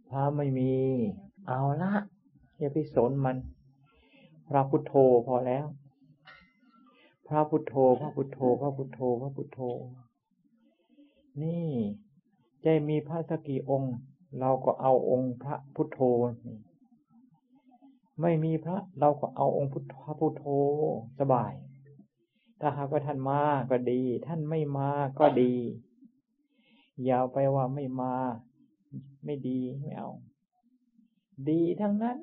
พระไม่มีเอาละอย่าไปสนมันพระพุทโธพอแล้วพระพุทโธพระพุทโธพระพุทโธพระพุทโธนี่จะมีพระสักกี่องค์เราก็เอาองค์พระพุทโธไม่มีพระเราก็เอาองค์พระพุทโธสบายถ้าหากว่าท่านมาก็ดีท่านไม่มาก็ดีอย่าไปว่าไม่มาไม่ดีไม่เอาดีทั้งนั้น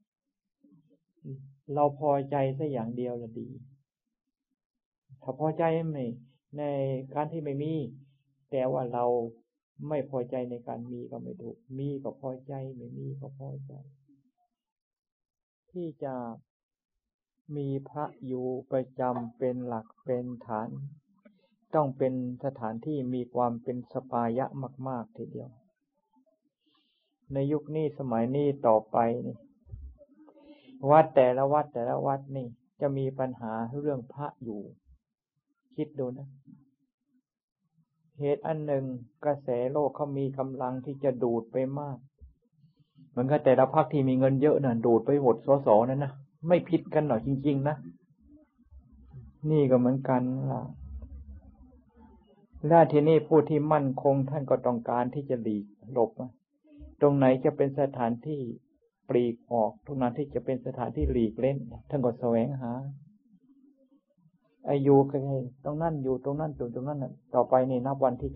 เราพอใจสักอย่างเดียวละดีถ้าพอใจไม่ในการที่ไม่มีแต่ว่าเราไม่พอใจในการมีก็ไม่ถูกมีก็พอใจไม่มีก็พอใจที่จะมีพระอยู่ประจำเป็นหลักเป็นฐานต้องเป็นสถานที่มีความเป็นสปายะมากๆทีเดียวในยุคนี้สมัยนี้ต่อไปนี่วัดแต่ละวัดนี่จะมีปัญหาเรื่องพระอยู่คิดดูนะเหตุอันหนึ่งกระแสโลกเขามีกำลังที่จะดูดไปมากเหมือนกับแต่ละพรรคที่มีเงินเยอะน่ะดูดไปหมดสสนั่นนะไม่ผิดกันหรอกจริงๆนะนี่ก็เหมือนกันล่ะและทีนี้ผู้ที่มั่นคงท่านก็ต้องการที่จะหลีกหลบตรงไหนจะเป็นสถานที่ปลีกออกตรงนั้นที่จะเป็นสถานที่หลีกเล่นท่านก็แสวงหาอยู่ตรงนั้นอยู่ตรงนั้นตรงนั้นต่อไปนี่นับวันที่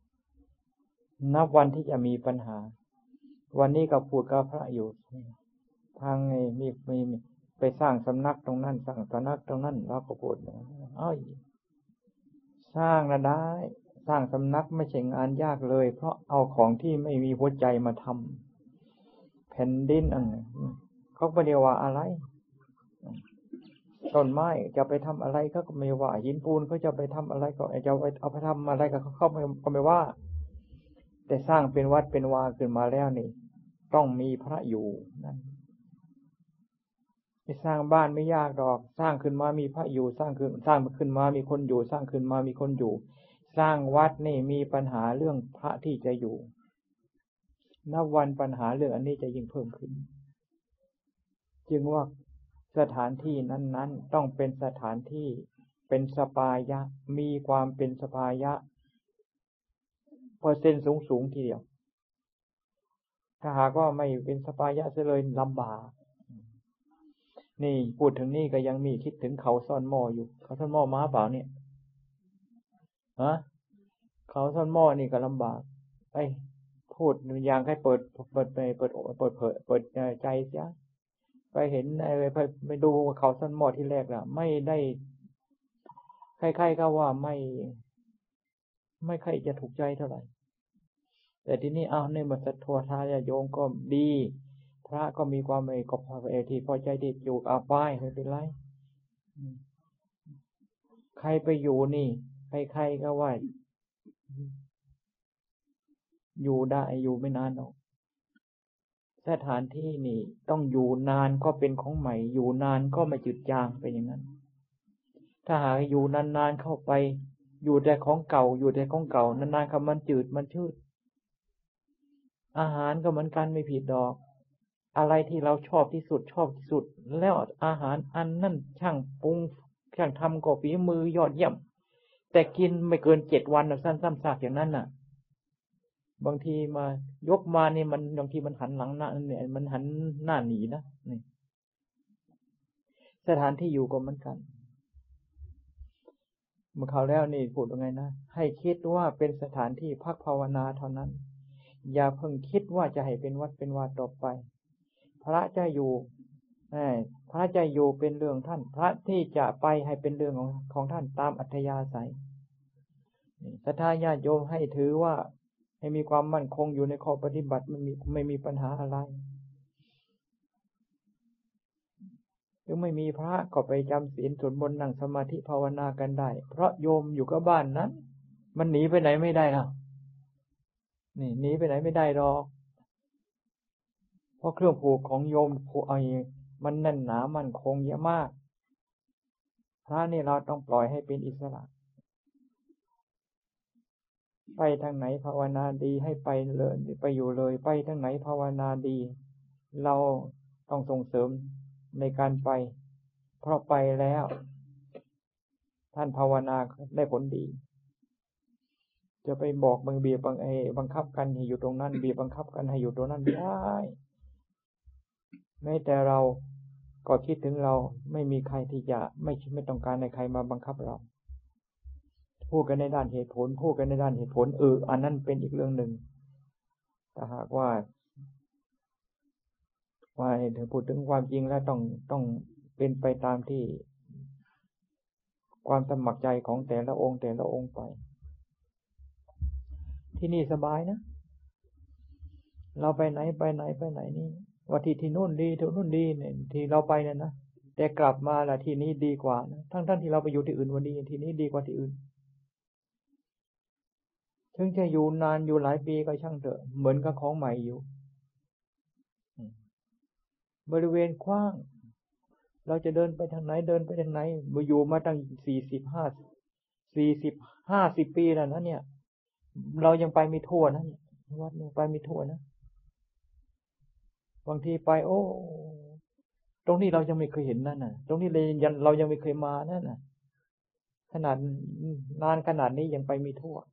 จะมีปัญหาวันนี้ก็พูดกับพระอยู่ทางมีไปสร้างสำนักตรงนั้นสร้างสำนักตรงนั้นเราก็พูดสร้างนะได้สร้างสำนักไม่ใช่งานยากเลยเพราะเอาของที่ไม่มีหัวใจมาทำแผ่นดินเขาไม่ได้ว่าอะไรต้นไม้จะไปทำอะไรเขาก็ไม่ว่าหินปูนเขาจะไปทำอะไรก็จะเอาไปทำอะไรก็เขาก็ไม่ว่าแต่สร้างเป็นวัดเป็นวาขึ้นมาแล้วนี่ต้องมีพระอยู่นั่นไปสร้างบ้านไม่ยากหรอกสร้างขึ้นมามีพระอยู่สร้างขึ้นมามีคนอยู่สร้างขึ้นมามีคนอยู่สร้างวัดนี่มีปัญหาเรื่องพระที่จะอยู่นับวันปัญหาเรื่องอันนี้จะยิ่งเพิ่มขึ้นจึงว่าสถานที่นั้นๆต้องเป็นสถานที่เป็นสปายะมีความเป็นสปายะเปอร์เซ็นต์สูงทีเดียวถ้าหากว่าไม่เป็นสปายะเลยลำบากนี่พูดถึงนี่ก็ยังมีคิดถึงเขาซ่อนหม้ออยู่เขาซ่อนหม้อมาเปล่าเนี่ยเขาซ่อนหม้อนี่ก็ลำบากพูดอย่างให้เปิดใจเสียไปเห็นไปดูเขาซ่อนหม้อที่แรกล่ะไม่ได้ใครๆก็ว่าไม่ใครจะถูกใจเท่าไหร่แต่ที่นี่ในเมื่อศรัทธาทายโยมก็ดีพระก็มีความก็พอที่พอใจที่อยู่ป้ายไม่เป็นไรใครไปอยู่นี่ใครๆก็ว่าอยู่ได้อยู่ไม่นานหรอกสถานที่นี่ต้องอยู่นานก็เป็นของใหม่อยู่นานก็ไม่จืดจางเป็นอย่างนั้นถ้าหากอยู่นานๆเข้าไปอยู่แต่ของเก่านานๆครับมันจืดมันชืดอาหารก็เหมือนกันไม่ผิดดอกอะไรที่เราชอบที่สุดแล้วอาหารอันนั่นช่างปรุงช่างทำก็ฝีมือยอดเยี่ยมแต่กินไม่เกิน7 วันสั้นๆซากอย่างนั้นน่ะบางทีมายกมานี่มันบางทีมันหันหลังหน้าเนี่ยมันหันหน้าหนีนะนี่สถานที่อยู่ก็เหมือนกันเมื่อเขาแล้วนี่พูดว่าไงนะให้คิดว่าเป็นสถานที่พักภาวนาเท่านั้นอย่าเพิ่งคิดว่าจะให้เป็นวัดเป็นวาต่อไปพระจะอยู่พระจะอยู่เป็นเรื่องท่านพระที่จะไปให้เป็นเรื่องของท่านตามอัธยาศัยศรัทธาญาติโยมให้ถือว่าให้มีความมั่นคงอยู่ในข้อปฏิบัติไม่มีปัญหาอะไรหรือไม่มีพระก็ไปจำศีลสวดมนต์นั่งสมาธิภาวนากันได้เพราะโยมอยู่กับบ้านนั้นมันหนีไปไหนไม่ได้หรอกนี่หนีไปไหนไม่ได้หรอกเพราะเครื่องผูกของโยมผูกมันแน่นหนามั่นคงเยอะมากพระนี่เราต้องปล่อยให้เป็นอิสระไปไปทางไหนภาวนาดีให้ไปเลยไปอยู่เลยไปทางไหนภาวนาดีเราต้องส่งเสริมในการไปเพราะไปแล้วท่านภาวนาได้ผลดีจะไปบอกบีบบังคับกันให้อยู่ตรงนั้นบีบบังคับกันให้อยู่ตรงนั้นไม่ได้แม้แต่เราก็คิดถึงเราไม่มีใครที่จะไม่ต้องการให้ใครมาบังคับเราพูดกันในด้านเหตุผลพูดกันในด้านเหตุผลอันนั้นเป็นอีกเรื่องหนึ่งแต่หากว่าถึงพูดถึงความจริงแล้วต้องเป็นไปตามที่ความสมัครใจของแต่ละองค์ไปที่นี่สบายนะเราไปไหนนี่ว่าที่นู่นดีที่นู่นดีเนี่ยที่เราไปเนี่ยนะแต่กลับมาละที่นี้ดีกว่านะทั้งที่เราไปอยู่ที่อื่นวันนี้ที่นี้ดีกว่าที่อื่นถึงจะอยู่นานอยู่หลายปีก็ช่างเถอะเหมือนกับของใหม่อยู่บริเวณกว้างเราจะเดินไปทางไหนมาอยู่มาตั้ง50 ปีแล้วนะเนี่ยเรายังไปไม่ทั่วนะวัดเนี่ยไปไม่ทั่วนะบางทีไปโอ้ตรงนี้เรายังไม่เคยเห็นนั่นน่ะตรงนี้เรายังไม่เคยมานั่นน่ะขนาดนานขนาดนี้ยังไปไม่ทั่ว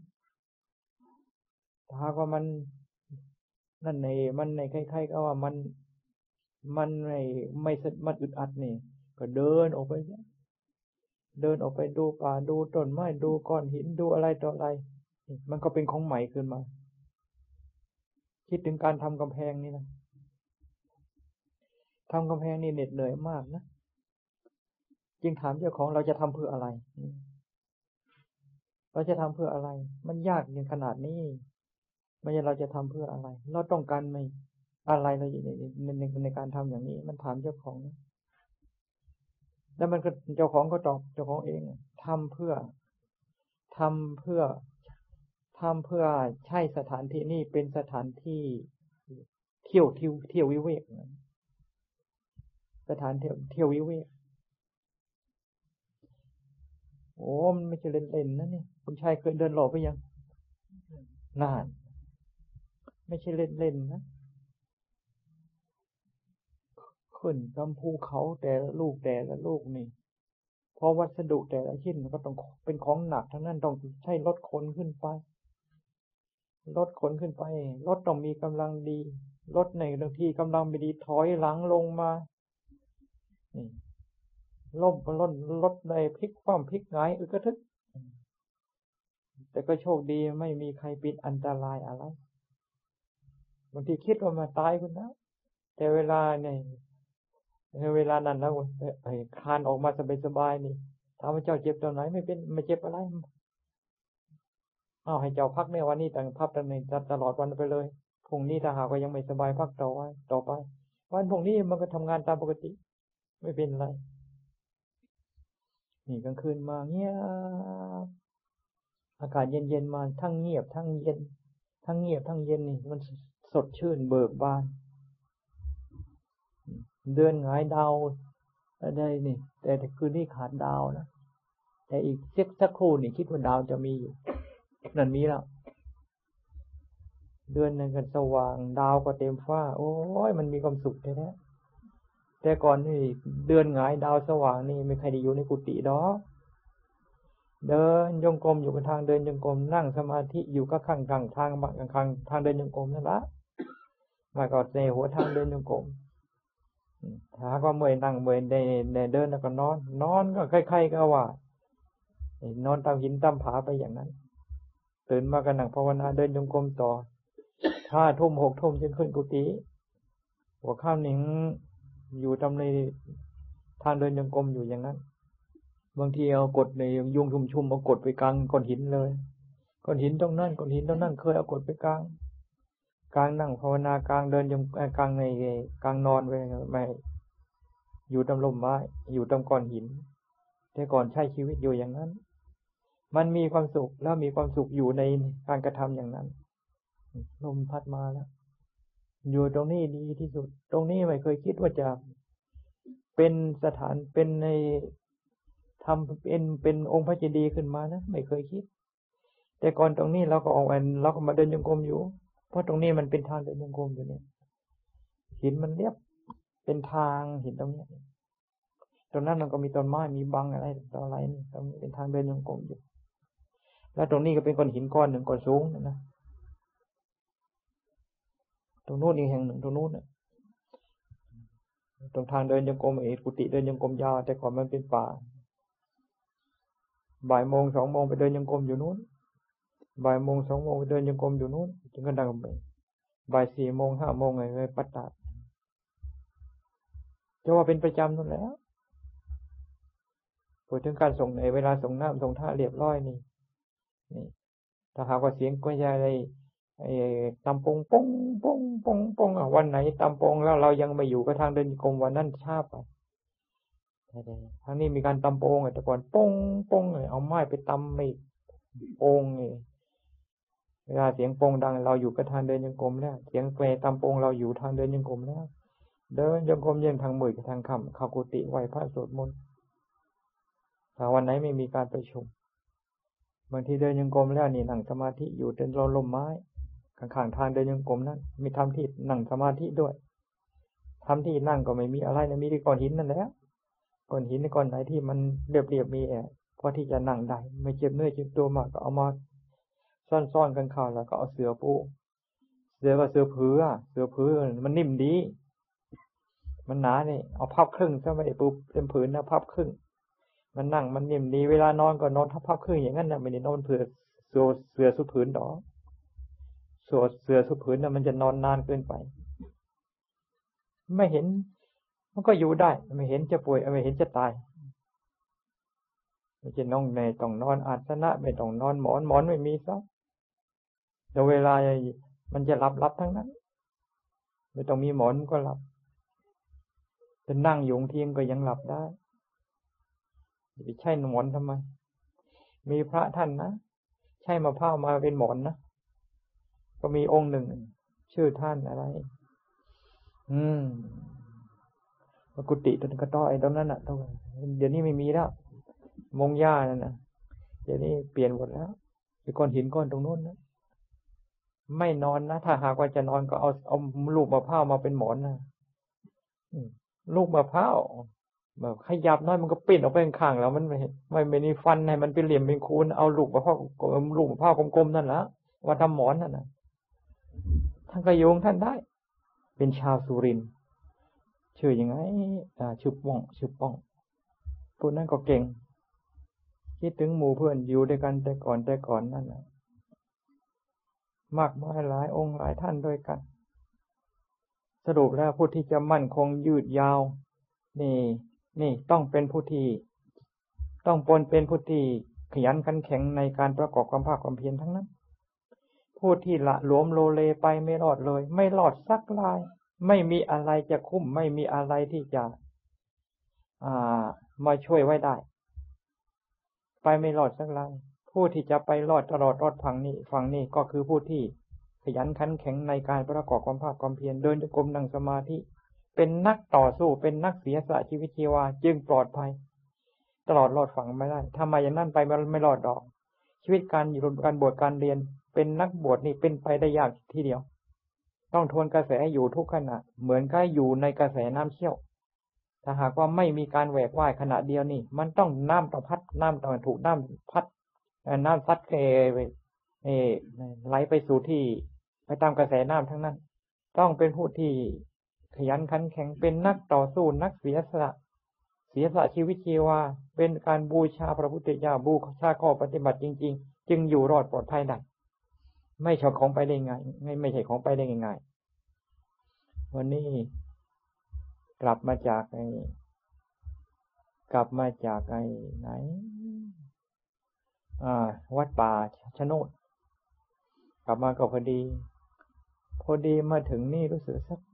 ถ้าว่ามันนั่นในมันในใครๆก็ว่ามันมันอึดอัดนี่ก็เดินออกไปดูป่าดูต้นไม้ดูก้อนหินดูอะไรต่ออะไรมันก็เป็นของใหม่ขึ้นมาคิดถึงการทำกำแพงนี่นะทำกำแพงนี่เหน็ดเหนื่อยมากนะจึงถามเจ้าของเราจะทำเพื่ออะไรเราจะทำเพื่ออะไรมันยากอย่างขนาดนี้ไม่ใช่เราจะทำเพื่ออะไรเราต้องการไหมอะไรเราในการทำอย่างนี้มันถามเจ้าของนะแล้วมันก็เจ้าของก็ตอบเจ้าของเองทำเพื่อใช้สถานที่นี่เป็นสถานที่เที่ยววิเวกสถานเที่ยววิเวกโอ้มันไม่ใช่เล่นๆนะเนี่ยคุณชายเคยเดินหลบไปยังนานไม่ใช่เล่นๆนะขึ้นลำภูเขาแต่ละลูกนี่เพราะวัสดุแต่ละชิ้นมันก็ต้องเป็นของหนักทั้งนั้นต้องใช้รถขนขึ้นไปรถต้องมีกำลังดีรถในบางทีกำลังไม่ดีถอยหลังลงมานี่รถในพลิกคว่ำพลิกหงายก็ทึกแต่ก็โชคดีไม่มีใครเป็นอันตรายอะไรบางทีคิดว่ามาตายคุณนะแต่เวลานั้นแล้วคลานออกมาสบายๆนี่ถามว่าเจ้าเจ็บตอนไหนไม่เจ็บอะไรให้เจ้าพักในวันนี้พักตลอดวันไปเลยพรุ่งนี้ถ้าหากว่ายังไม่สบายพักต่อไปวันพรุ่งนี้มันก็ทำงานตามปกติไม่เป็นไรนี่กลางคืนมาเงียบอากาศเย็นๆมาทั้งเงียบทั้งเย็นนี่มันสดชื่นเบิกบานเดือนหงายดาวได้นี่แต่คืนนี้ขาดดาวนะแต่อีกสักครู่นี่คิดว่าดาวจะมีอยู่นั่นมีแล้วเดือนนึงกันสว่างดาวก็เต็มฟ้าโอ้ยมันมีความสุขแท้ๆแต่ก่อนนี่เดือนหงายดาวสว่างนี่ไม่ใครได้อยู่ในกุฏิดอกเดินจงกรมอยู่บนทางเดินจงกรมนั่งสมาธิอยู่ก็ข้างทางเดินจงกรมนั่นละมาก็ในหัวทางเดินจงกรมถ้าก็เมื่อยนั่งเมื่อยในเดินแล้วก็นอนก็ใครๆก็ว่านอนตามหินตามผาไปอย่างนั้นตื่นมาก็นั่งภาวนาเดินจงกรมต่อ5 ทุ่ม 6 ทุ่มจนขึ้นกุฏิหัวค่ำหนึ่งอยู่ทำในทางเดินจงกรมอยู่อย่างนั้นบางทีเอากดในยุงชุมเอากดไปกลางก้อนหินเลยก้อนหินตรงนั้นเคยเอากดไปกลางนั่งภาวนากลางเดินจงกลางในกลางนอนไปไม่อยู่ตามลมไม้อยู่ตามก้อนหินแต่ก่อนใช้ชีวิตอยู่อย่างนั้นมันมีความสุขแล้วมีความสุขอยู่ในการกระทำอย่างนั้นลมพัดมาแล้วอยู่ตรงนี้ดีที่สุดตรงนี้ไม่เคยคิดว่าจะเป็นสถานเป็นในทำเป็นองค์พระเจดีย์ขึ้นมานะไม่เคยคิดแต่ก่อนตรงนี้เราก็ออกเราก็มาเดินจงกรมอยู่เพราะตรงนี้มันเป็นทางเดินจงกรมอยู่เนี่ยหินมันเรียบเป็นทางหินตรงนี้ตรงนั้นมันก็มีต้นไม้มีบังอะไรต่ออะไรนี่ตรงนี้เป็นทางเดินจงกรมอยู่แล้วตรงนี้ก็เป็นก้อนหินก้อนหนึ่งก้อนสูงนะตรงโน้นอีกแห่งหนึ่งตรงโน้นนะตรงทางเดินจงกรมกุฏิเดินจงกรมยาวแต่ก่อนมันเป็นป่าบ่ายโมง2 โมงไปเดินจงกรมอยู่นู้นบ่ายโมง2 โมงไปเดินจงกรมอยู่นู้นจนกระทั่งบ่าย4 โมง5 โมงไปปัตตาจะว่าเป็นประจำนั่นแหละพูดถึงการส่งเวลาส่งน้ำส่งท่าเรียบร้อยนี่ถ้าหากว่าเสียงก็จะได้ตำปงปงปงปงปงวันไหนตำปงแล้วเรายังไม่อยู่กับทางเดินจงกรมวันนั้นช้าไปทางนี้มีการตำโปงแต่ก่อนปงปงเอาไม้ไปตำไม่โปงเวลาเสียงโปงดังเราอยู่กับทางเดินจงกรมแล้วเสียงแปรตำโปงเราอยู่ทางเดินจงกรมแล้วเดินจงกรมเย็นทางมืดกับทางค่ำเข้ากุฏิไหว้พระสวดมนต์ถ้าวันไหนไม่มีการประชุมบางทีเดินจงกรมแล้วนี่นั่งสมาธิอยู่เป็นลมไม้ข้างๆทางเดินจงกรมนั้นมีทำที่นั่งสมาธิด้วยทำที่นั่งก็ไม่มีอะไรนะมีแต่ก้อนหินนั่นแหละก้อนหินในก้อนไหนที่มันเรียบๆมีพอที่จะนั่งได้ไม่เจ็บเนื้อเจ็บตัวมากก็เอามาซ่อนๆกันเข้าแล้วก็เอาเสือปูเสือก็เสือผือมันนิ่มดีมันหนาเนี่ยเอาพับครึ่งซะไม่ได้ปูเต็มผืนนะพับครึ่งมันนั่งมันนิ่มดีเวลานอนก็นอนพับครึ่งอย่างนั้นนะไม่ได้นอนเสือสุดผืนดอกเสือสุดผืนนะมันจะนอนนานเกินไปไม่เห็นมันก็อยู่ได้ไม่เห็นจะป่วยไม่เห็นจะตายไม่จะน้องในต้องนอนอาสนะไม่ต้องนอนหมอนไม่มีซะแต่เวลามันจะหลับทั้งนั้นไม่ต้องมีหมอนก็หลับจะนั่งอยู่เที่ยงก็ยังหลับได้ไปใช้หมอนทำไมมีพระท่านนะใช้มะพร้าวมาเป็นหมอนนะก็มีองค์หนึ่งชื่อท่านอะไรกุฏิต้นกระต้อยตรงนั้นน่ะเดี๋ยวนี้ไม่มีแล้วมงหญ้านั่นน่ะเดี๋ยวนี้เปลี่ยนหมดแล้วเป็นก้อนหินก้อนตรงโน้นนะไม่นอนนะถ้าหากว่าจะนอนก็เอาลูกมะพร้าวมาเป็นหมอนนะลูกมะพร้าวแบบขยับน้อยมันก็ปิ้นออกไปข้างๆแล้วมันไม่มีฟันให้มันเป็นเหลี่ยมเป็นคูนเอาลูกมะพร้าวกลมๆนั่นแหละว่าทำหมอนนั่นนะท่านก็โยงท่านได้เป็นชาวสุรินทร์ชื่อยังไงชื่อป้องพวกนั้นก็เก่งคิดถึงหมู่เพื่อนอยู่ด้วยกันแต่ก่อนนั่นนะมากมายหลายองค์หลายท่านด้วยกันสรุปแล้วผู้ที่จะมั่นคงยืดยาวนี่ต้องเป็นผู้ที่ต้องเป็นผู้ที่ขยันขันแข็งในการประกอบความภาคความเพียรทั้งนั้นผู้ที่ละหลวมโลเลไปไม่รอดเลยไม่รอดสักรายไม่มีอะไรจะคุ้มไม่มีอะไรที่จะมาช่วยไว้ได้ไปไม่รอดสักรายผู้ที่จะไปรอดตลอดรอดฝั่งนี้ก็คือผู้ที่ขยันขันแข็งในการประกอบความภาคความเพียรเดินจงกรมนั่งสมาธิเป็นนักต่อสู้เป็นนักเสียสละชีวิตชีวาจึงปลอดภัยตลอดรอดฝั่งไม่ได้ทำไมอย่างนั้นไปไม่รอดดอกชีวิตการอยู่การบวชการเรียนเป็นนักบวชนี่เป็นไปได้ยากทีเดียวต้องทวนกระแสอยู่ทุกขณะเหมือนกับอยู่ในกระแสน้ำเชี่ยวถ้าหากว่าไม่มีการแหวกว่ายขณะเดียวนี่มันต้องน้ำต้องพัดน้ำต้องถูกน้ำพัดน้ำซัดไหลไปสู่ที่ไปตามกระแสน้ำทั้งนั้นต้องเป็นผู้ที่ขยันขันแข็งเป็นนักต่อสู้นักเสียสละชีวิตชีวาเป็นการบูชาพระพุทธเจ้าบูชาข้อปฏิบัติจริงๆจึงอยู่รอดปลอดภัยได้ไม่ใช่ของไปได้ง่ายไม่ใช่ของไปได้ง่ายๆวันนี้กลับมาจากไหนวัดป่าชะโนดกลับมาก็พอดีมาถึงนี่รู้สึกสัก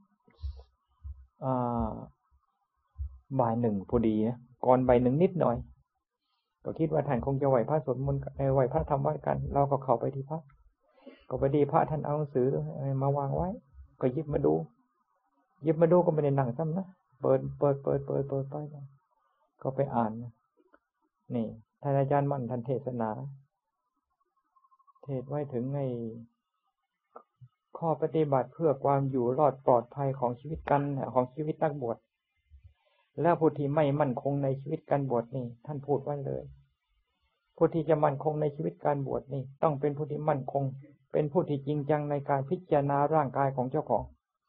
บ่ายหนึ่งพอดีนะก่อนบ่ายหนึ่งนิดหน่อยก็คิดว่าท่านคงจะไหวพระสวดมนต์ไหวพระธรรมวัดกันเราก็เข้าไปที่พระก็พอดีพระท่านเอาหนังสือมาวางไว้ก็หยิบมาดูก็ไม่ได้นั่งซ้ำนะเปิดไปก็ไปอ่านนี่ท่านอาจารย์มั่นท่านเทศนาศไว้ถึงในข้อปฏิบัติเพื่อความอยู่รอดปลอดภัยของชีวิตกันของชีวิตนักบวชแล้วผู้ที่ไม่มั่นคงในชีวิตการบวชนี่ท่านพูดไว้เลยผู้ที่จะมั่นคงในชีวิตการบวชนี่ต้องเป็นผู้ที่มั่นคงเป็นผู้ที่จริงจังในการพิจารณาร่างกายของเจ้าของ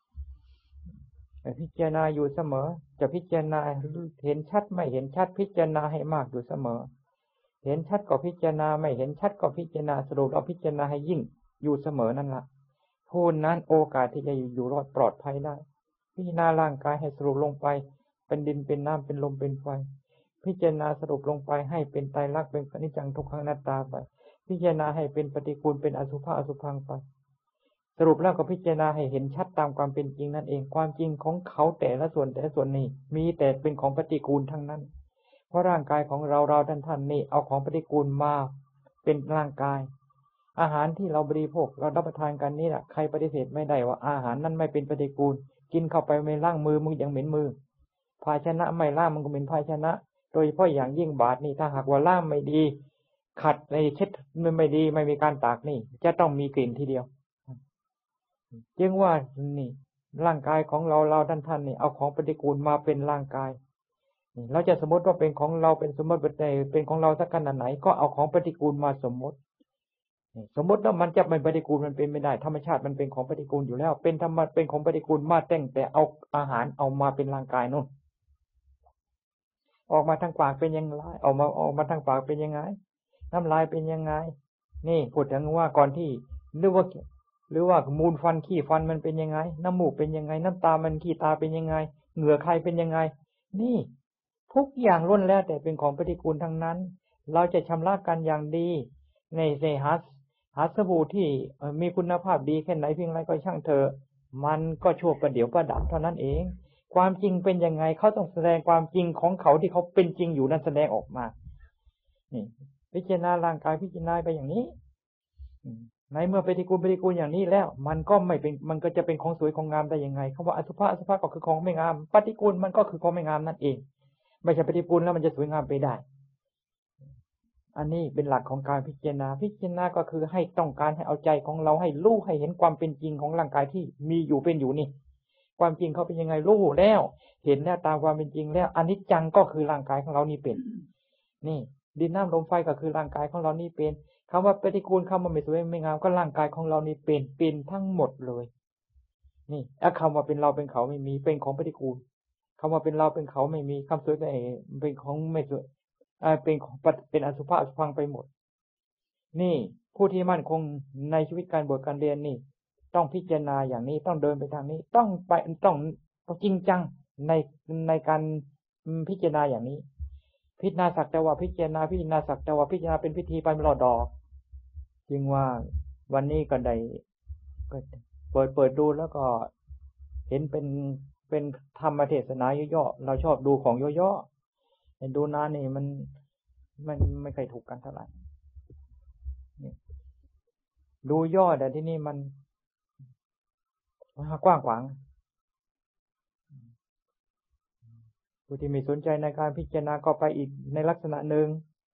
พิจารณาอยู่เสมอจะพิจารณาเห็นชัดไม่เห็นชัดพิจารณาให้มากอยู่เสมอเห็นชัดก็พิจารณาไม่เห็นชัดก็พิจารณาสรุปเอาพิจารณาให้ยิ่งอยู่เสมอนั่นละผู้นั้นโอกาสที่จะอยู่รอดปลอดภัยได้พิจารณาร่างกายให้สรุปลงไปเป็นดินเป็นน้ำเป็นลมเป็นไฟพิจารณาสรุปลงไปให้เป็นไตรลักษณ์เป็นอนิจจังทุกขังอนัตตาไปพิจารณาให้เป็นปฏิกูลเป็นอสุภะอสุภังไปสรุปแล้วก็พิจารณาให้เห็นชัดตามความเป็นจริงนั่นเองความจริงของเขาแต่ละส่วนนี้มีแต่เป็นของปฏิกูลทั้งนั้นเพราะร่างกายของเราท่านนี่เอาของปฏิกูลมาเป็นร่างกายอาหารที่เราบริโภคเรารับประทานกันนี่แหละใครปฏิเสธไม่ได้ว่าอาหารนั้นไม่เป็นปฏิกูลกินเข้าไปไม่ล้างมือมึงยังเหม็นมือภาชนะไม่ล้างมันก็เหม็นภาชนะโดยเฉพาะอย่างยิ่งบาตรนี่ถ้าหากว่าล้างไม่ดีขัดในเช็ดไม่ดีไม่มีการตากนี่จะต้องมีกลิ่นทีเดียวจึงว่านี่ร่างกายของเราท่านนี่เอาของปฏิกูลมาเป็นร่างกายเราจะสมมติว่าเป็นของเราเป็นสมมติเป็นของเราสักขนาดไหนก็เอาของปฏิกูลมาสมมติแล้วมันจะไม่ปฏิกูลมันเป็นไม่ได้ธรรมชาติมันเป็นของปฏิกูลอยู่แล้วเป็นของปฏิกูลมาแต่เอาอาหารเอามาเป็นร่างกายนู่นออกมาทางปากเป็นยังไงออกมาทางปากเป็นยังไงน้ำลายเป็นยังไงนี่พูดถึงว่าก่อนที่หรือว่ามูลฟันขี้ฟันมันเป็นยังไงน้ำมูกเป็นยังไงน้ำตามันขี้ตาเป็นยังไงเหงื่อใครเป็นยังไงนี่ทุกอย่างล้วนแล้วแต่เป็นของปฏิกูลทั้งนั้นเราจะชำระกันอย่างดีในหาสบู่ที่มีคุณภาพดีแค่ไหนเพียงไรก็ช่างเถอะมันก็ชั่วประเดี๋ยวประดับเท่านั้นเองความจริงเป็นยังไงเขาต้องแสดงความจริงของเขาที่เขาเป็นจริงอยู่นั้นแสดงออกมานี่พิจารณาร่างกายพิจารณาไปอย่างนี้ในเมื่อปฏิกูลอย่างนี้แล้วมันก็จะเป็นของสวยของงามได้ยังไงคำว่าอสุภะก็คือของไม่งามปฏิกูลมันก็คือของไม่งามนั่นเองไม่ใช่ปฏิกูลแล้วมันจะสวยงามไปได้อันนี้เป็นหลักของการพิจารณาก็คือให้ต้องการให้เอาใจของเราให้รู้ให้เห็นความเป็นจริงของร่างกายที่มีอยู่เป็นอยู่นี่ความจริงเขาเป็นยังไงรู้แล้วเห็นแล้วตามความเป็นจริงแล้วอนิจจังก็คือร่างกายของเรานี่เป็นนี่ดินน้ำลมไฟก็คือร่างกายของเรานี่เป็นคำว่าปฏิกูลคำว่าไม่สวยไม่งามก็ร่างกายของเรานี่เป็นทั้งหมดเลยนี่คำว่าเป็นเราเป็นเขาไม่มีเป็นของปฏิกูลคำว่าเป็นเราเป็นเขาไม่มีคำสวยเป็นของไม่สวยเป็นของเป็นอสุภะอสุภังไปหมดนี่ผู้ที่มั่นคงในชีวิตการบวชการเรียนนี่ต้องพิจารณาอย่างนี้ต้องเดินไปทางนี้ต้องจริงจังในการพิจารณาอย่างนี้พิจารณาสักแต่ว่าพิจารณาสักแต่ว่าพิจารณาเป็นพิธีไปไม่รอดอกจึงว่าวันนี้ก็ได้เปิดดูแล้วก็เห็นเป็นธรรมเทศนาย่อๆเราชอบดูของย่อๆเห็นดูนานนี่มันไม่เคยถูกกันเท่าไหร่ดูย่อแต่ที่นี่มันกว้างขวางผู้ที่ไม่สนใจในการพิจารณาก็ไปอีกในลักษณะหนึ่ง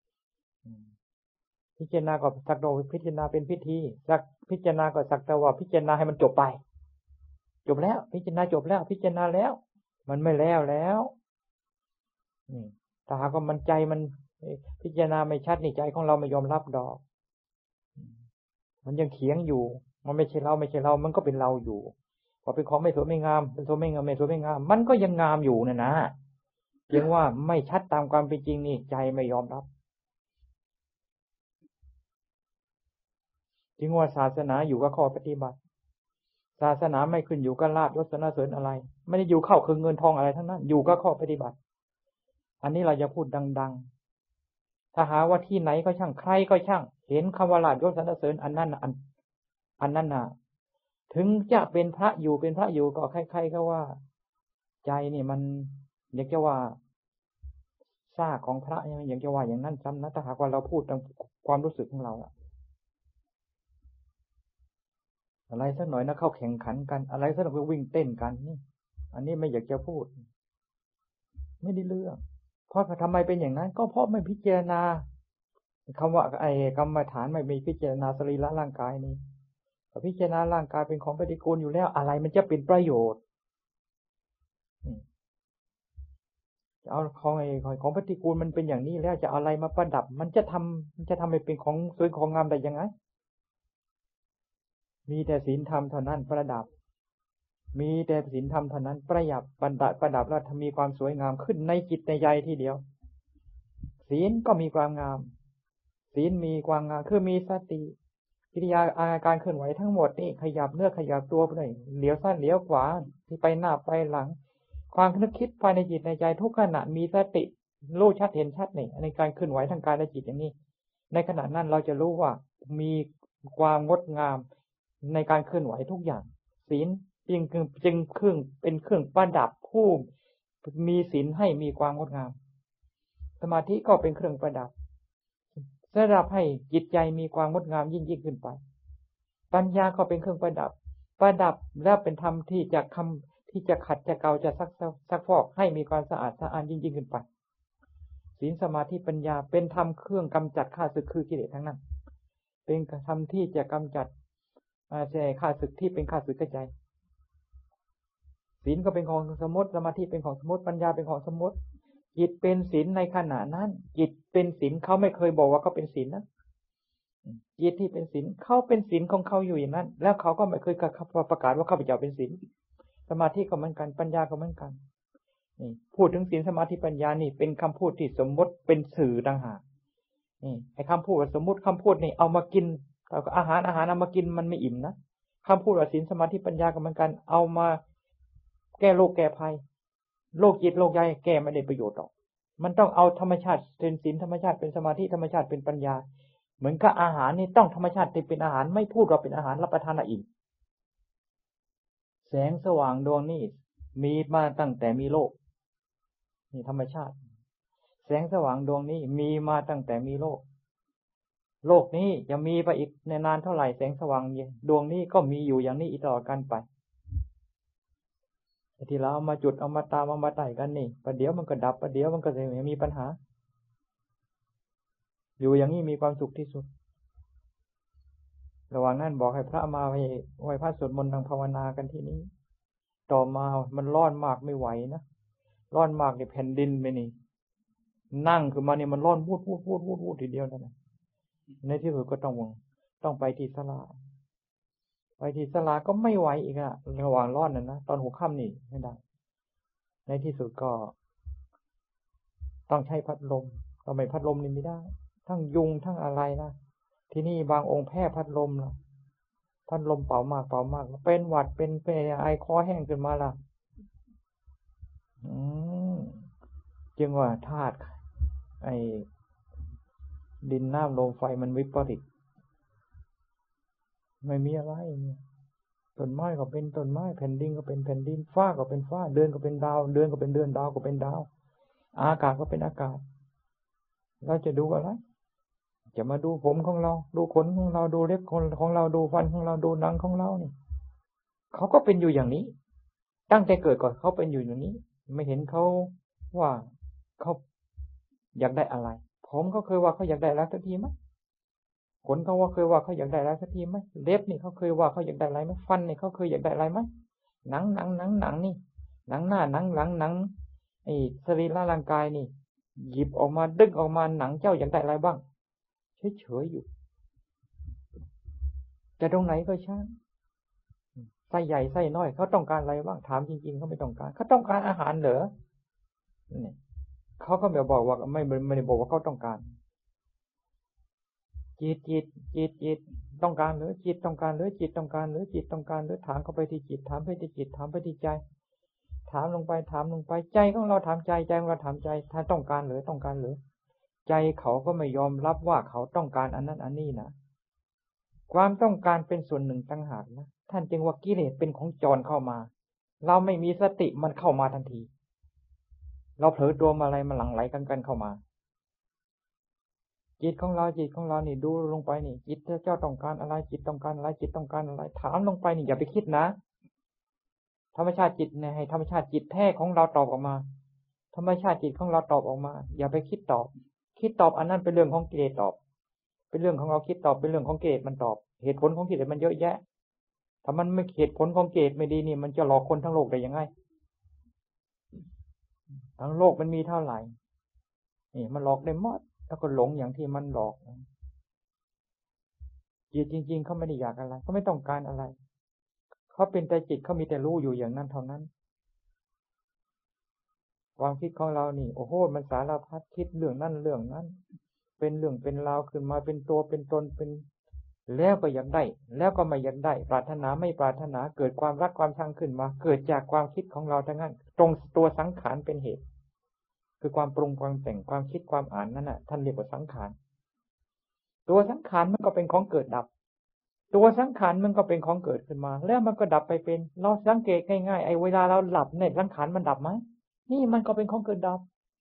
พิจารณาก็สักแต่ว่าพิจารณาเป็นพิธีพิจารณาก็สักแต่ว่าพิจารณาให้มันจบไปจบแล้วพิจารณาจบแล้วพิจารณาแล้วมันไม่แล้วถ้าหากว่ามันใจมันพิจารณาไม่ชัดนี่ใจของเราไม่ยอมรับดอกมันยังเถียงอยู่มันไม่ใช่เรามันก็เป็นเราอยู่พอเป็นของไม่สวยไม่งามเป็นสวยไม่งามไม่สวยไม่งามมันก็ยังงามอยู่นะเพียงว่าไม่ชัดตามความเป็นจริงนี่ใจไม่ยอมรับจึงว่าศาสนาอยู่กับข้อปฏิบัติศาสนาไม่ขึ้นอยู่กับลาภยศสรรเสริญอะไรไม่ได้อยู่เข้าคือเงินทองอะไรทั้งนั้นอยู่กับข้อปฏิบัติอันนี้เราจะพูดดังๆถ้าหาว่าที่ไหนก็ช่างใครก็ช่างเห็นคำว่าลาภยศสรรเสริญอันนั้นน่ะถึงจะเป็นพระอยู่ก็ใครๆก็ว่าใจนี่มันอยากจะว่าซากของพระอยากจะว่าอย่างนั้นซ้ำนะถ้าหากว่าเราพูดตามความรู้สึกของเราอะไรสักหน่อยนะเข้าแข่งขันกันอะไรสักหน่อยก็วิ่งเต้นกันนี่อันนี้ไม่อยากจะพูดไม่ได้เรื่องเพราะทำไมเป็นอย่างนั้นก็เพราะไม่พิจารณาคำว่ากรรมฐานไม่มีพิจารณาสรีระร่างกายนี่พิจารณาร่างกายเป็นของปฏิกูลอยู่แล้วอะไรมันจะเป็นประโยชน์จะเอาของปฏิกูลมันเป็นอย่างนี้แล้วจะเอาอะไรมาประดับมันจะทำให้เป็นของสวยของงามได้ยังไงมีแต่ศีลธรรมเท่านั้นประดับมีแต่ศีลธรรมเท่านั้นประดับแล้วมีความสวยงามขึ้นในจิตในใจทีเดียวศีลก็มีความงามศีลมีความงามคือมีสติกิริยาอาการเคลื่อนไหวทั้งหมดนี่ขยับเนื้อขยับตัวไปเลยเหลียวซ้ายเหลียวขวาที่ไปหน้าไปหลังความนึกคิดภายในจิตในใจทุกขณะมีสติรู้ชัดเห็นชัดนี่ในการเคลื่อนไหวทางกายและจิตอย่างนี้ในขณะนั้นเราจะรู้ว่ามีความงดงามในการเคลื่อนไหวทุกอย่างศีลจึงเป็นเครื่องประดับผู้มีศีลให้มีความงดงามสมาธิก็เป็นเครื่องประดับสำหรับให้จิตใจมีความงดงามยิ่งขึ้นไปปัญญาก็เป็นเครื่องประดับแล้วเป็นธรรมที่จะขัดจะเกาจะซักฟอกให้มีความสะอาดสะอ้านยิ่งขึ้นไปศีลสมาธิปัญญาเป็นธรรมเครื่องกำจัดข้าศึกคือกิเลสทั้งนั้นเป็นธรรมที่จะกำจัดข้าศึกที่เป็นข้าศึกกระจายศีลก็เป็นของสมมติสมาธิเป็นของสมมติปัญญาเป็นของสมมติจิตเป็นศีลในขณะนั้นจิตเป็นศีลเขาไม่เคยบอกว่าเขาเป็นศีลนะจิตที่เป็นศีลเขาเป็นศีลของเขาอยู่อย่างนั้นแล้วเขาก็ไม่เคยประกาศว่าข้าพเจ้าเป็นศีลสมาธิก็เหมือนกันปัญญาก็เหมือนกันนี่พูดถึงศีลสมาธิปัญญานี่เป็นคำพูดที่สมมติเป็นสื่อต่างหากนี่ไอ้คำพูดสมมติคำพูดนี่เอามากินอาหารเอามากินมันไม่อิ่มนะคำพูดว่าศีลสมาธิปัญญาก็เหมือนกันเอามาแก้โรคแก้ภัยโรคจิตโรคใจแก้ไม่ได้ประโยชน์หรอกมันต้องเอาธรรมชาติเป็นศีลธรรมชาติเป็นสมาธิธรรมชาติเป็นปัญญาเหมือนกับอาหารนี่ต้องธรรมชาติที่เป็นอาหารไม่พูดว่าเป็นอาหารรับประทานอิ่มแสงสว่างดวงนี้มีมาตั้งแต่มีโลกนี่ธรรมชาติแสงสว่างดวงนี้มีมาตั้งแต่มีโลกนี้จะมีไปอีกในนานเท่าไหร่แสงสว่างดวงนี้ก็มีอยู่อย่างนี้อีกตลอดกันไปที่เราเอามาจุดเอามาตามเอามาไต่กันนี่ประเดี๋ยวมันก็ดับประเดี๋ยวมันก็จะมีปัญหาอยู่อย่างนี้มีความสุขที่สุดระหว่างนั้นบอกให้พระมาไหว้พระสวดมนต์ทางภาวนากันที่นี้ต่อมามันร้อนมากไม่ไหวนะร้อนมากเนี่ยแผ่นดินไปนี่นั่งขึ้นมาเนี่ยมันร้อนวูดทีเดียวนะในที่สุดก็ต้องไปที่ศาลาก็ไม่ไหวอีกอะระหว่างร้อนนะตอนหัวค่ำนี่ไม่ได้ในที่สุดก็ต้องใช้พัดลมก็ไม่พัดลมนี่ไม่ได้ทั้งยุงทั้งอะไรนะที่นี่บางองค์แพ้พัดลมนะพัดลมเป่ามากเป็นหวัดเป็นไอคอแห้งขึ้นมาล่ะจึงว่าธาตุไอดินน้ำลมไฟมันวิปริตไม่มีอะไรเนี่ยต้นไม้ก็เป็นต้นไม้แผ่นดินก็เป็นแผ่นดินฟ้าก็เป็นฟ้าเดือนก็เป็นดาวเดือนก็เป็นเดือนดาวก็เป็นดาวอากาศก็เป็นอากาศเราจะดูอะไรจะมาดูผมของเราดูขนของเราดูเล็บของเราดูฟันของเราดูหนังของเรานี่เขาก็เป็นอยู่อย่างนี้ตั้งแต่เกิดก่อนเขาเป็นอยู่อย่างนี้ไม่เห็นเขาว่าเขาอยากได้อะไรผมเขาเคยว่าเขาอยากได้อะไรสักทีไหมขนเขาว่าเคยว่าเขาอยากได้อะไรสักทีไหมเล็บนี่เขาเคยว่าเขาอยากได้อะไรไหมฟันนี่เขาเคยอยากได้อะไรไหมหนังนี่หนังหน้าหนังหลังหนังไอ้สรีระร่างกายนี่หยิบออกมาดึงออกมาหนังเจ้าอยากได้อะไรบ้างเฉยอยู่จะตรงไหนก็ช่างไส้ใหญ่ไส้น้อยเขาต้องการอะไรบ้างถามจริงๆเขาไม่ต้องการเขาต้องการอาหารเหรอเนี่ยเขาก็แบบบอกว่าไม่ได้บอกว่าเขาต้องการจิตต้องการหรือจิตต้องการหรือจิตต้องการหรือจิตต้องการหรือถามเข้าไปที่จิตถามไปที่จิตถามไปที่ใจถามลงไปใจของเราถามใจของเราถามใจถ้าต้องการหรือต้องการหรือใจเขาก็ไม่ยอมรับว่าเขาต้องการอันนั้นอันนี้นะความต้องการเป็นส่วนหนึ่งต่างหากนะท่านจึงว่ากิเลสเป็นของจรเข้ามาเราไม่มีสติมันเข้ามาทันทีเราเผลอตัวอะไรมันหลั่งไหลกันเข้ามาจิตของเรานี่ดูลงไปนี่จิตเจ้าต้องการอะไรจิตต้องการอะไรจิตต้องการอะไรถามลงไปนี่อย่าไปคิดนะธรรมชาติจิตเนี่ยให้ธรรมชาติจิตแท้ของเราตอบออกมาธรรมชาติจิตของเราตอบออกมาอย่าไปคิดตอบอันนั้นเป็นเรื่องของกิเลสตอบเป็นเรื่องของเราคิดตอบเป็นเรื่องของกิเลสมันตอบเหตุผลของกิเลสมันเยอะแยะถ้ามันไม่เหตุผลของกิเลสไม่ดีนี่มันจะหลอกคนทั้งโลกได้ยังไงทั้งโลกมันมีเท่าไหร่นี่มันหลอกได้หมดแล้วก็หลงอย่างที่มันหลอกจิตจริงๆเขาไม่ได้อยากอะไรเขาไม่ต้องการอะไรเขาเป็นแต่จิตเขามีแต่รู้อยู่อย่างนั้นเท่านั้นความคิดของเรานี่โอ้โหมันสารพัดคิดเรื่องนั้นเรื่องนั้นเป็นเรื่องเป็นราวขึ้นมาเป็นตัวเป็นตนเป็นแล้วก็อยากได้แล้วก็ไม่อยากได้ปรารถนาไม่ปรารถนาเกิดความรักความชังขึ้นมาเกิดจากความคิดของเราทั้งนั้นตรงตัวสังขารเป็นเหตุคือความปรุงความแต่งความคิดความอ่านนั่นน่ะท่านเรียกว่าสังขารตัวสังขารมันก็เป็นของเกิดดับตัวสังขารมันก็เป็นของเกิดขึ้นมาแล้วมันก็ดับไปเป็นเราสังเกตง่ายๆไอ้เวลาเราหลับเนี่ยสังขารมันดับไหมนี่มันก็เป็นของเกิดดับ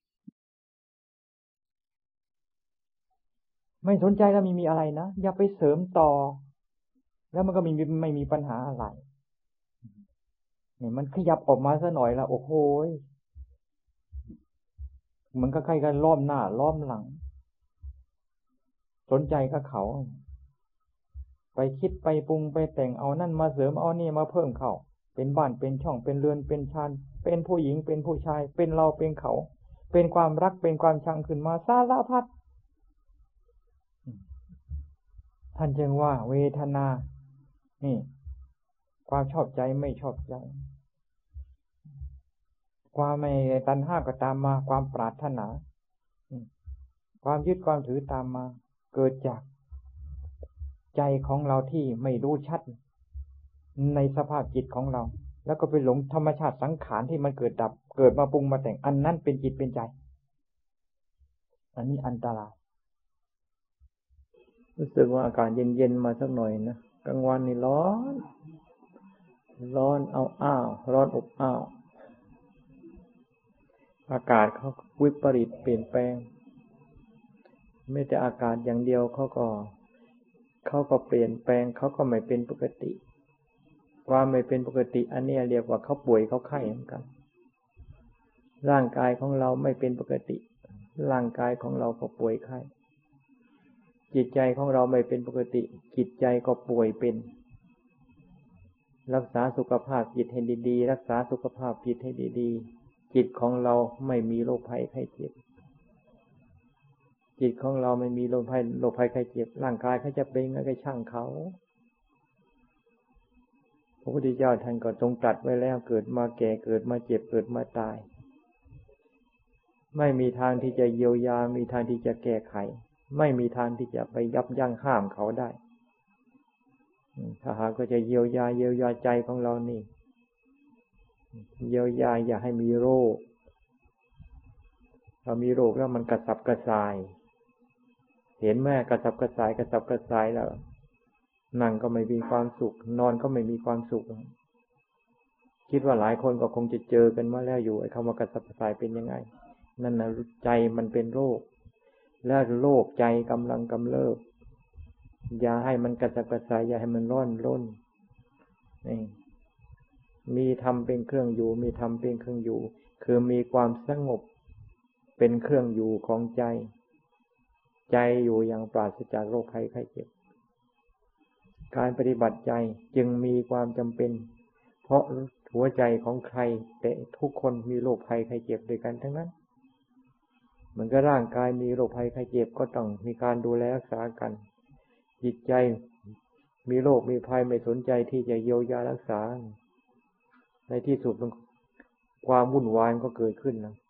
ไม่สนใจแล้วมีอะไรนะอย่าไปเสริมต่อแล้วมันก็ไม่มีปัญหาอะไรเนี่ยมันขยับออกมาซะหน่อยละโอ้โหมันก็ใครกันล้อมหน้าล้อมหลังสนใจกับเขาไปคิดไปปรุงไปแต่งเอานั่นมาเสริมเอานี่มาเพิ่มเข้าเป็นบ้านเป็นช่องเป็นเรือนเป็นชานเป็นผู้หญิงเป็นผู้ชายเป็นเราเป็นเขาเป็นความรักเป็นความชังขึ้นมาสารพัดท่านจึงว่าเวทนานี่ความชอบใจไม่ชอบใจความไม่ตัณหาก็ตามมาความปรารถนาความยึดความถือตามมาเกิดจากใจของเราที่ไม่รู้ชัดในสภาพจิตของเราแล้วก็ไปหลงธรรมชาติสังขารที่มันเกิดดับเกิดมาปรุงมาแต่งอันนั้นเป็นจิตเป็นใจอันนี้อันตรายรู้สึกว่าอากาศเย็นๆมาสักหน่อยนะกลางวันนี่ร้อนอ้าวร้อนอบอ้าวอากาศเขาวิปริตเปลี่ยนแปลงไม่แต่อากาศอย่างเดียวเขาก็เปลี่ยนแปลงเขาก็ไม่เป็นปกติความไม่เป็นปกติอันนี้เรียกว่าเขาป่วยเขาไข้เหมือนกันร่างกายของเราไม่เป็นปกติร่างกายของเราก็ป่วยไข้จิตใจของเราไม่เป็นปกติจิตใจก็ป่วยเป็นรักษาสุขภาพจิตให้ดีๆรักษาสุขภาพจิตให้ดีๆจิตของเราไม่มีโรคภัยไข้เจ็บจิตของเราไม่มีโรคภัยไข้เจ็บร่างกายเขาจะเป็นไงก็ช่างเขาพระพุทธเจ้าท่านก็ทรงตรัสไว้แล้วเกิดมาแก่เกิดมาเจ็บเกิดมาตายไม่มีทางที่จะเยียวยามีทางที่จะแก้ไขไม่มีทางที่จะไปยับยั้งห้ามเขาได้ถ้าหากก็จะเยียวยาใจของเรานี่เยียวยาอย่าให้มีโรคเรามีโรคแล้วมันกระสับกระส่ายเห็นแม่กระสับกระส่ายแล้วนั่งก็ไม่มีความสุขนอนก็ไม่มีความสุขคิดว่าหลายคนก็คงจะเจอกันมาแล้วอยู่ไอ้คำว่ากระสับกระส่ายเป็นยังไงนั่นนะใจมันเป็นโรคและโรคใจกำลังกำเริบอย่าให้มันกระสับกระส่ายอย่าให้มันร้อนรนนี่มีธรรมเป็นเครื่องอยู่มีธรรมเป็นเครื่องอยู่คือมีความสงบเป็นเครื่องอยู่ของใจอยู่อย่างปราศจากโรคภัยไข้เจ็บการปฏิบัติใจจึงมีความจำเป็นเพราะหัวใจของใครแต่ทุกคนมีโรคภัยไข้เจ็บด้วยกันทั้งนั้นมันก็ร่างกายมีโรคภัยไข้เจ็บก็ต้องมีการดูแลรักษากันจิตใจมีโรคมีภัยไม่สนใจที่จะเยียวยารักษาในที่สุดความวุ่นวายก็เกิดขึ้นนะ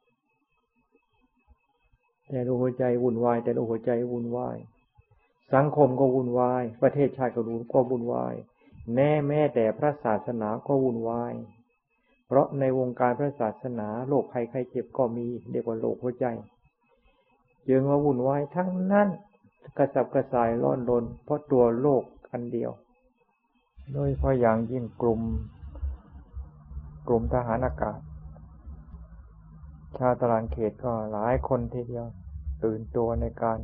แต่หัวใจวุ่นวายหัวใจวุ่นวายสังคมก็วุ่นวายประเทศชาติก็วุ่นวายแม้แต่พระศาสนาก็วุ่นวายเพราะในวงการพระศาสนาโรคภัยไข้เจ็บก็มีเรียกว่าโรคหัวใจจึงว่าวุ่นวายทั้งนั้นกระสับกระส่ายร้อนรนเพราะตัวโรคอันเดียวโดยเฉพาะอย่างยิ่งกลุ่มทหารอากาศชาวตารางเขตก็หลายคนทีเดียวตื่นตัวในการ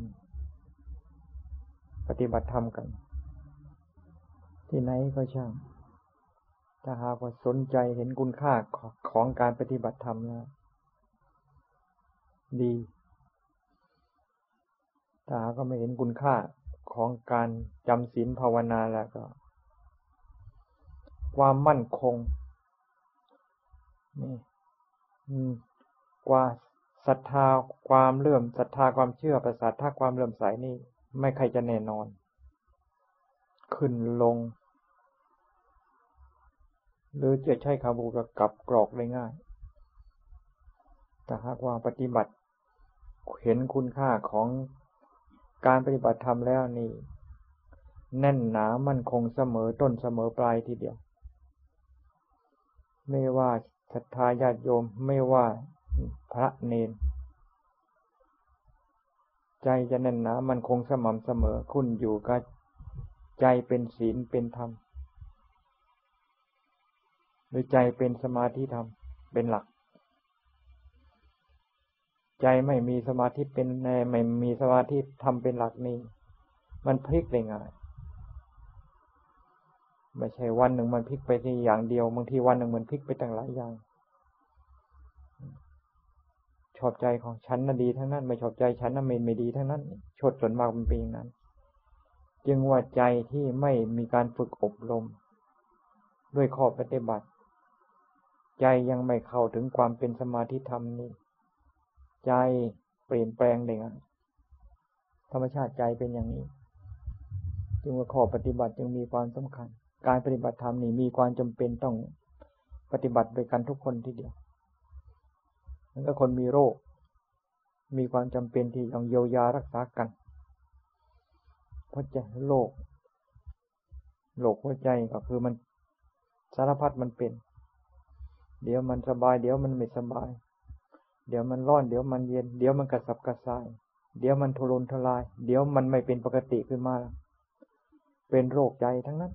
ปฏิบัติธรรมกันที่ไหนก็ช่างถ้าหากว่าสนใจเห็นคุณค่าของการปฏิบัติธรรมแล้วดีถ้าหากว่าไม่เห็นคุณค่าของการจำศีลภาวนาแล้วก็ความมั่นคงนี่กว่าศรัทธาความเลื่อมศรัทธาความเชื่อประสาทถ้าความเลื่อมใสนี่ไม่ใครจะแน่นอนขึ้นลงหรือจะใช้คำพูดกับกรอกได้ง่ายแต่หากว่าปฏิบัติเห็นคุณค่าของการปฏิบัติธรรมแล้วนี่แน่นหนามั่นคงเสมอต้นเสมอปลายทีเดียวไม่ว่าศรัทธาญาติโยมไม่ว่าพระเนรใจจะแน่นหนามั่นคงสม่ำเสมอคุณอยู่กับใจเป็นศีลเป็นธรรมหรือใจเป็นสมาธิธรรมเป็นหลักใจไม่มีสมาธิเป็นไม่มีสมาธิธรรมเป็นหลักนี่มันพลิกได้ง่ายไม่ใช่วันหนึ่งมันพลิกไปที่อย่างเดียวบางทีวันหนึ่งมันพลิกไปตั้งหลายอย่างชอบใจของฉันน่ะดีทั้งนั้นไม่ชอบใจฉันน่ะไม่ดีทั้งนั้นชดส่วนมากมันเป็นอย่างนั้นจึงว่าใจที่ไม่มีการฝึกอบรมด้วยข้อปฏิบัติใจยังไม่เข้าถึงความเป็นสมาธิธรรมนี้ใจเปลี่ยนแปลงได้ง่ายธรรมชาติใจเป็นอย่างนี้จึงว่าข้อปฏิบัติจึงมีความสำคัญการปฏิบัติธรรมนี่มีความจำเป็นต้องปฏิบัติด้วยกันทุกคนทีเดียวแล้วก็คนมีโรคมีความจำเป็นที่ต้องเยียวยารักษากันเพราะใจโรคหัวใจก็คือมันสารพัดมันเป็นเดี๋ยวมันสบายเดี๋ยวมันไม่สบายเดี๋ยวมันร้อนเดี๋ยวมันเย็นเดี๋ยวมันกระสับกระส่ายเดี๋ยวมันทุรนทุรายเดี๋ยวมันไม่เป็นปกติขึ้นมาเป็นโรคใจทั้งนั้น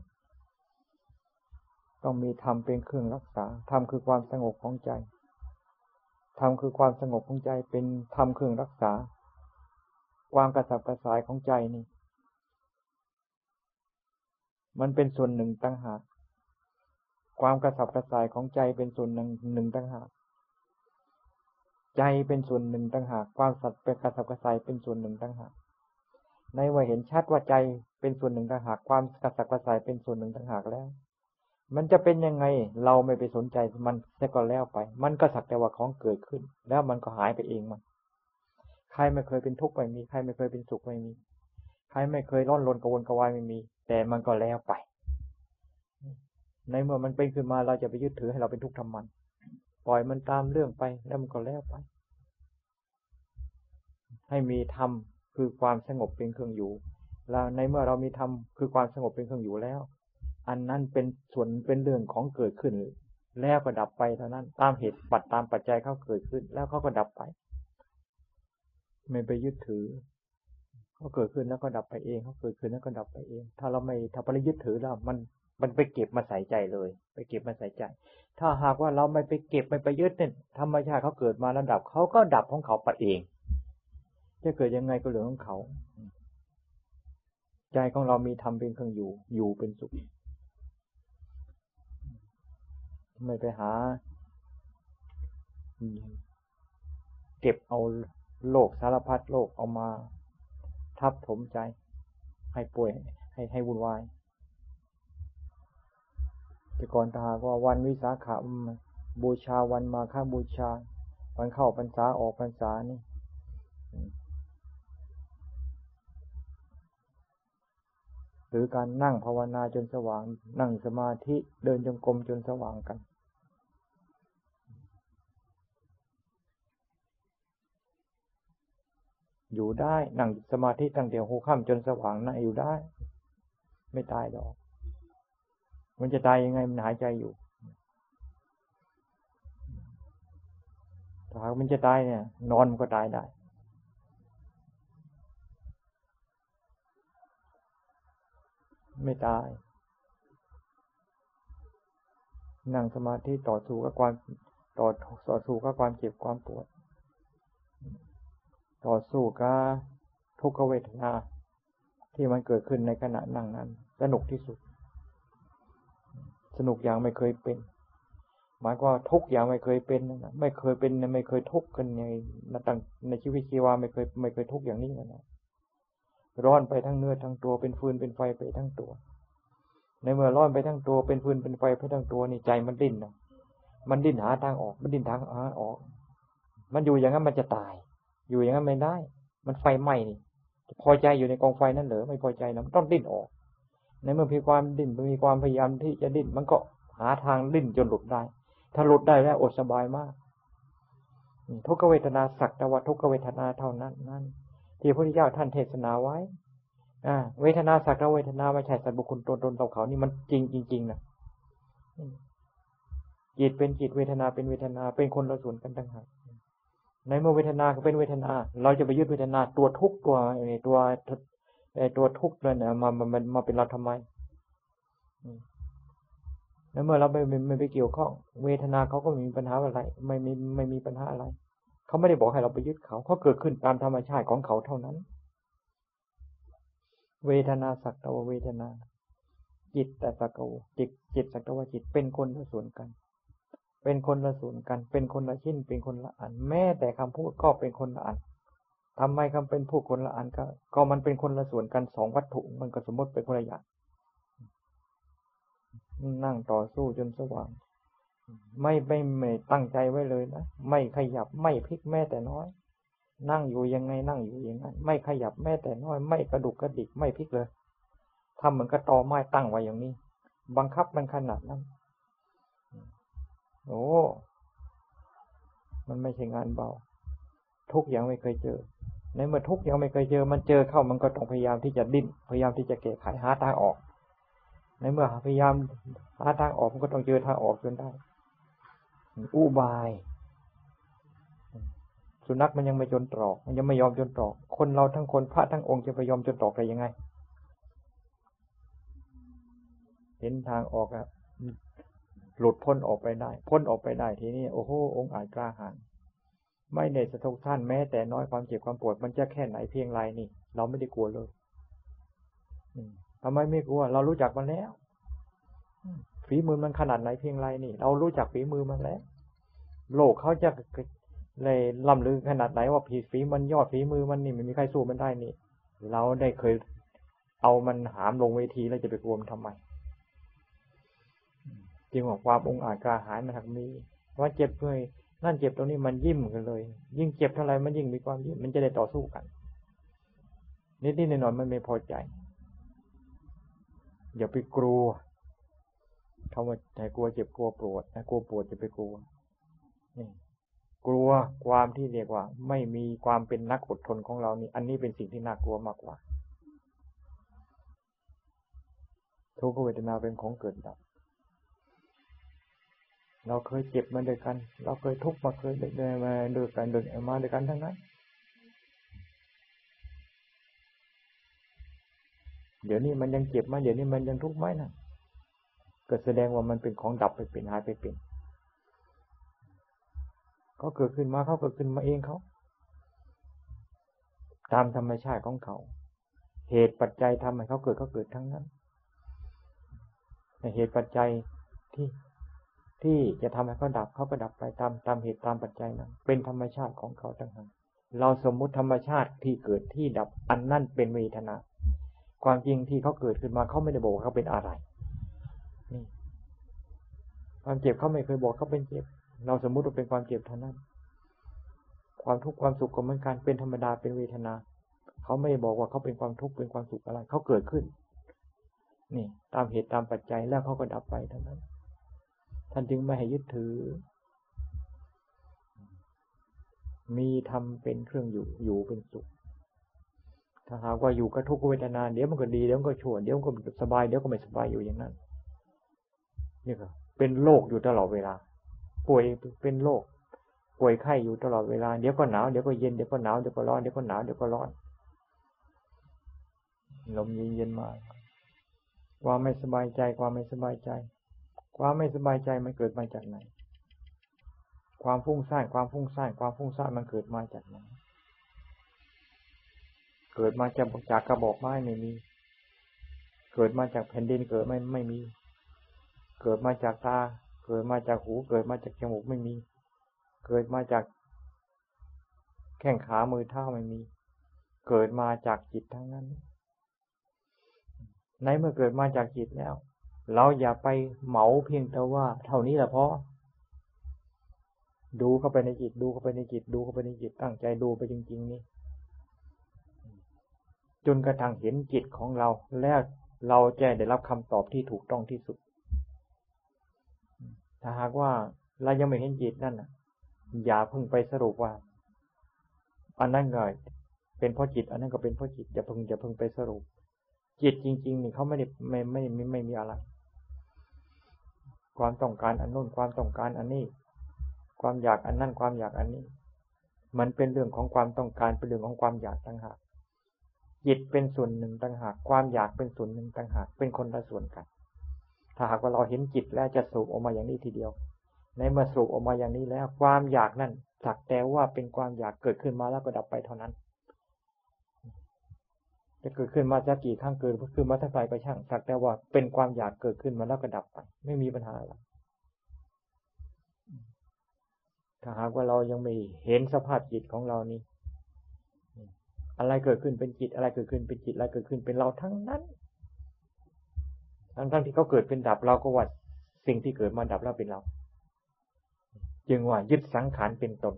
ต้องมีธรรมเป็นเครื่องรักษาธรรมคือความสงบของใจธรรมคือความสงบของใจเป็นธรรมเครื่องรักษาความกระสับกระส่ายของใจนี่มันเป็นส่วนหนึ่งต่างหากความกระสับกระส่ายของใจเป็นส่วนหนึ่งต่างหากใจเป็นส่วนหนึ่งต่างหากความกระสับกระส่ายเป็นส่วนหนึ่งต่างหากในว่าเห็นชัดว่าใจเป็นส่วนหนึ่งต่างหากความกระสับกระส่ายเป็นส่วนหนึ่งต่างหากแล้วมันจะเป็นยังไงเราไม่ไปสนใจมันแต่ก็แล้วไปมันก็สักแต่ว่าของเกิดขึ้นแล้วมันก็หายไปเองมันใครไม่เคยเป็นทุกข์ไม่มีใครไม่เคยเป็นสุขไม่มีใครไม่เคยร้อนรนกระวนกระวายไม่มีแต่มันก็แล้วไปในเมื่อมันเป็นขึ้นมาเราจะไปยึดถือให้เราเป็นทุกข์ทำมันปล่อยมันตามเรื่องไปแล้วมันก็แล้วไปให้มีธรรมคือความสงบเป็นเครื่องอยู่แล้วในเมื่อเรามีธรรมคือความสงบเป็นเครื่องอยู่แล้วอันนั้นเป็นส่วนเป็นเรื่องของเกิดขึ้นแล้วก็ดับไปเท่านั้นตามเหตุตามปัจจัยเขาเกิดขึ้นแล้วเขาก็ดับไปไม่ไปยึดถือเขาเกิดขึ้นแล้วก็ดับไปเองเขาเกิดขึ้นแล้วก็ดับไปเองถ้าเราไม่ถ้าไปยึดถือแล้วมันไปเก็บมาใส่ใจเลยไปเก็บมาใส่ใจถ้าหากว่าเราไม่ไปเก็บไม่ไปยึดเนี่ยธรรมชาติเขาเกิดมาแล้วดับเขาก็ดับของเขาไปเองจะเกิดยังไงก็เรื่องของเขาใจของเรามีธรรมเป็นเครื่องอยู่เป็นสุขไม่ไปหาเก็บเอาโลกสารพัดโลกเอามาทับถมใจให้ป่วยให้วุ่นวายแต่ก่อนถ้าหากว่าวันวิสาขบูชาวันมาฆบูชาวันเข้าพรรษาออกพรรษานี่หรือการนั่งภาวนาจนสว่างนั่งสมาธิเดินจงกรมจนสว่างกันอยู่ได้นั่งสมาธิตั้งแต่หัวค่ำจนสว่างนั่งอยู่ได้ไม่ตายหรอกมันจะตายยังไงมันหายใจอยู่ถ้ามันจะตายเนี่ยนอนมันก็ตายได้ไม่ตายนั่งสมาธิต่อสู้กับความเจ็บความปวดต่อสู้กับทุกขเวทนาที่มันเกิดขึ้นในขณะนั่งนั้นสนุกที่สุดสนุกอย่างไม่เคยเป็นหมายว่าทุกอย่างไม่เคยเป็นนะไม่เคยเป็นไม่เคยทุกข์กันในชีวิตชีวาไม่เคยทุกข์อย่างนี้นะร้อนไปทั้งเนื้อทั้งตัวเป็นฟืนเป็นไฟไปทั้งตัวในเมื่อร้อนไปทั้งตัวเป็นฟืนเป็นไฟไปทั้งตัวนี่ใจมันดิ้นนะมันดิ้นหาทางออกมันดิ้นทางหาออกมันอยู่อย่างนั้นมันจะตายอยู่อย่างนั้นไม่ได้มันไฟไหม้นี่พอใจอยู่ในกองไฟนั้นเหรอไม่พอใจนะมันต้องดิ้นออกในเมื่อมีความดิ้นมีความพยายามที่จะดิ้นมันก็หาทางดิ้นจนหลุดได้ถ้าหลุดได้แล้วอดสบายมากทุกขเวทนาสักแต่ว่าทุกขเวทนาเท่านั้นนั่นที่พระพุทธเจ้าท่านเทศนาไว้เวทนาสักแต่เวทนาไม่ใช่สัตว์บุคคลตัวตนเราเขานี่มันจริงนะจิตเป็นจิตเวทนาเป็นเวทนาเป็นคนละส่วนกันต่างหากในเมื่อเวทนาก็เป็นเวทนาเราจะไปยึดเวทนาตัวทุกข์ตัวทุกข์เลยนะมาเป็นเราทำไมในเมื่อเราไม่ไปเกี่ยวข้องเวทนาเขาก็ไม่มีปัญหาอะไรไม่มีปัญหาอะไรเขาไม่ได้บอกให้เราไปยึดเขาเกิดขึ้นตามธรรมชาติของเขาเท่านั้นเวทนาสักแต่ว่าเวทนาจิตแต่สักแต่ว่าจิตสักแต่ว่าจิตเป็นคนละส่วนกันเป็นคนละส่วนกันเป็นคนละชิ้นเป็นคนละอันแม้แต่คำพูดก็เป็นคนละอันทำไมคำเป็นผู้คนละอันก็มันเป็นคนละส่วนกันสองวัตถุมันก็สมมติเป็นคนละอย่างนั่งต่อสู้จนสว่างไม่ตั้งใจไว้เลยนะไม่ขยับไม่พลิกแม้แต่น้อยนั่งอยู่ยังไงนั่งอยู่อย่างนั้นไม่ขยับแม้แต่น้อยไม่กระดุกกระดิกไม่พลิกเลยทำเหมือนกระตอไม้ตั้งไว้อย่างนี้บังคับมันขนาดนั้นโอ้มันไม่ใช่งานเบาทุกอย่างไม่เคยเจอในเมื่อทุกอย่างไม่เคยเจอมันเจอเข้ามันก็ต้องพยายามที่จะดิ้นพยายามที่จะแก้ไขหาทางออกในเมื่อพยายามหาทางออกมันก็ต้องเจอทางออกจนได้อุบายสุนัขมันยังไม่จนตรอกมันยังไม่ยอมจนตรอกคนเราทั้งคนพระทั้งองค์จะไปยอมจนตรอกได้ยังไงเห็นทางออกอะหลุดพ้นออกไปได้ทีนี้โอ้โหองค์อาจกล้าหาญไม่ได้สะทกท่านแม้แต่น้อยความเจ็บความปวดมันจะแค่ไหนเพียงไรนี่เราไม่ได้กลัวเลยทำไมไม่กลัวเรารู้จักมันแล้วฝีมือมันขนาดไหนเพียงไรนี่เรารู้จักฝีมือมันแล้วโลกเขาจะเลยล่ำลือขนาดไหนว่าฝีมันยอดฝีมือมันนี่ไม่มีใครสู้มันได้นี่เราได้เคยเอามันหามลงเวทีแล้วจะไปกลัวมันทำไมจริงว่าความองอาจกล้าหาญมันหักมีว่าเจ็บเลยนั่นเจ็บตรงนี้มันยิ้มกันเลยยิ่งเจ็บเท่าไรมันยิ่งมีความยิ้มมันจะได้ต่อสู้กันนิดๆหน่อยๆมันไม่พอใจอย่าไปกลัวคำว่าใจกลัวเจ็บกลัวปวดนะกลัวปวดจะไปกลัวนี่กลัวความที่เรียกว่าไม่มีความเป็นนักอดทนของเรานี่อันนี้เป็นสิ่งที่น่ากลัวมากกว่าทุกขเวทนาเป็นของเกิดดับเราเคยเจ็บมาด้วยกันเราเคยทุกข์มาเคยเดินมาด้วยกันมาด้วยกันทั้งนั้นเดี๋ยวนี้มันยังเจ็บมาเดี๋ยวนี้มันยังทุกข์ไหมนะก็แสดงว่ามันเป็นของดับไปเป็นหายไปเป็นเขาเกิดขึ้นมาเขาเกิดขึ้นมาเองเขาตามธรรมชาติของเขาเหตุปัจจัยทำให้เขาเกิดทั้งนั้นเหตุปัจจัยที่จะทำให้เขาดับเขาก็ดับไปตามเหตุตามปัจจัยนั้นเป็นธรรมชาติของเขาต่างหากเราสมมุติธรรมชาติที่เกิดที่ดับอันนั้นเป็นเวทนาความจริงที่เขาเกิดขึ้นมาเขาไม่ได้บอกว่าเขาเป็นอะไรนี่ความเจ็บเขาไม่เคยบอกเขาเป็นเจ็บเราสมมุติว่าเป็นความเจ็บเท่านั้นความทุกข์ความสุขก็เหมือนกันเป็นธรรมดาเป็นเวทนาเขาไม่ได้บอกว่าเขาเป็นความทุกข์เป็นความสุขอะไรเขาเกิดขึ้นนี่ตามเหตุตามปัจจัยแล้วเขาก็ดับไปเท่านั้นท่านจึงไม่ให้ยึดถือมีธรรมเป็นเครื่องอยู่เป็นสุขถ้าหากว่าอยู่กับทุกขเวทนาเดี๋ยวมันก็ดีเดี๋ยวมันก็ชั่วเดี๋ยวมันก็สบายเดี๋ยวก็ไม่สบายอยู่อย่างนั้นนี่ก็เป็นโรคอยู่ตลอดเวลาป่วยเป็นโรคป่วยไข้อยู่ตลอดเวลาเดี๋ยวก็หนาวเดี๋ยวก็เย็นเดี๋ยวก็หนาวเดี๋ยวก็ร้อนเดี๋ยวก็หนาวเดี๋ยวก็ร้อนลมเย็นๆมาความไม่สบายใจความไม่สบายใจความไม่สบายใจมันเกิดมาจากไหนความฟุ้งซ่านมันเกิดมาจากไหนเกิดมาจากกระบอกไม้ไม่มีเกิดมาจากแผ่นดินเกิดไม่มีเกิดมาจากตาเกิดมาจากหูเกิดมาจากจมูกไม่มีเกิดมาจากแข้งขามือเท้าไม่มีเกิดมาจากจิตทั้งนั้นในเมื่อเกิดมาจากจิตแล้วเราอย่าไปเหมาเพียงแต่ว่าเท่านี้แหละพอดูเข้าไปในจิตดูเข้าไปในจิตดูเข้าไปในจิตตั้งใจดูไปจริงๆนี่จนกระทั่งเห็นจิตของเราแล้วเราจะได้รับคำตอบที่ถูกต้องที่สุดถ้าหากว่าเรายังไม่เห็นจิตนั่นน่ะอย่าเพิ่งไปสรุปว่าอันนั้นก็เป็นเพราะจิตอันนั้นก็เป็นเพราะจิตอย่าเพิ่งไปสรุปจิตจริงๆนี่เขาไม่ได้ไม่มีอะไรความต้องการอันนู้นความต้องการอันนี้ความอยากอันนั้นความอยากอันนี้มันเป็นเรื่องของความต้องการเป็นเรื่องของความอยากต่างหากจิตเป็นส่วนหนึ่งต่างหากความอยากเป็นส่วนหนึ่งต่างหากเป็นคนละส่วนกันถ้าหากว่าเราเห็นจิตแล้วจะสรุปออกมาอย่างนี้ทีเดียวในเมื่อสรุปออกมาอย่างนี้แล้วความอยากนั่นสักแต่ว่าเป็นความอยากเกิดขึ้นมาแล้วก็ดับไปเท่านั้นจะเกิดขึ้นมาจะกี่ครั้งเกิดขึ้นมาเท่าไหร่ก็ช่างสักแต่ว่าเป็นความอยากเกิดขึ้นมาแล้วก็ดับไปไม่มีปัญหาอะไรถ้าหากว่าเรายังไม่เห็นสภาพจิตของเรานี่อะไรเกิดขึ้นเป็นจิตอะไรเกิดขึ้นเป็นจิตอะไรเกิดขึ้นเป็นเราทั้งนั้นทั้งที่เขาเกิดเป็นดับเราก็ว่าสิ่งที่เกิดมาดับแล้วเป็นเราจึงว่ายึดสังขารเป็นตน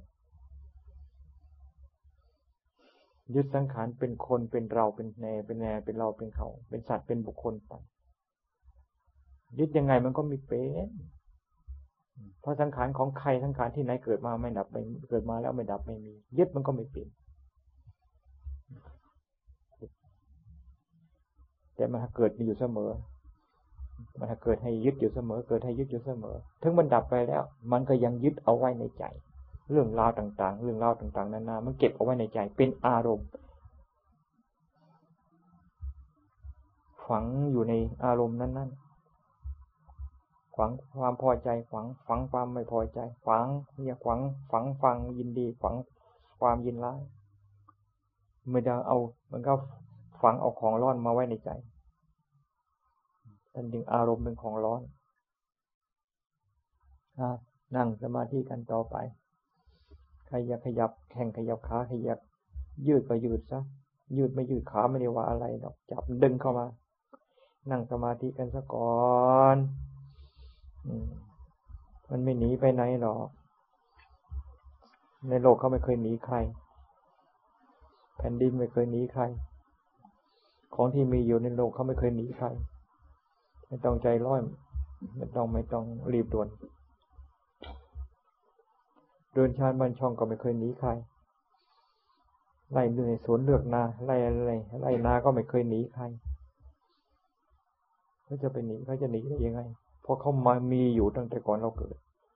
ยึดสังขารเป็นคนเป็นเราเป็นแนเป็นเราเป็นเขาเป็นสัตว์เป็นบุคคลไปยึดยังไงมันก็ไม่เป็นเพราะสังขารของใครสังขารที่ไหนเกิดมาไม่ดับไม่เกิดมาแล้วไม่ดับไม่มียึดมันก็ไม่เป็นแต่มันเกิดอยู่เสมอมันเกิดให้ยึดอยู่เสมอเกิดให้ยึดอยู่เสมอถึงมันดับไปแล้วมันก็ยังยึดเอาไว้ในใจเรื่องราวต่างๆเรื่องราวต่างๆนานามันเก็บเอาไว้ในใจเป็นอารมณ์ฝังอยู่ในอารมณ์นั้นๆฝังความพอใจฝังความไม่พอใจฝังฝังยินดีฝังความยินร้ายไม่ได้เอามันก็ฝังเอาของร้อนมาไว้ในใจนั่นจึงอารมณ์เป็นของร้อนนั่งสมาธิกันต่อไปใครอยากขยับแข้งขยับขาขยับยืดก็ยืดซะยืดไม่ยืดขาไม่ได้ว่าอะไรหรอกจับดึงเข้ามานั่งสมาธิกันซะก่อนมันไม่หนีไปไหนหรอกในโลกเขาไม่เคยหนีใครแผ่นดินไม่เคยหนีใครของที่มีอยู่ในโลกเขาไม่เคยหนีใครไม่ต้องใจร้อนไม่ต้องรีบด่วนเดินชานบ้านช่องก็ไม่เคยหนีใครไล่ในสวนเลือกนาไล่นาก็ไม่เคยหนีใครเขาจะไปหนีเขาจะหนีได้ยังไงเพราะเขามามีอยู่ตั้งแต่ก่อนเราเกิด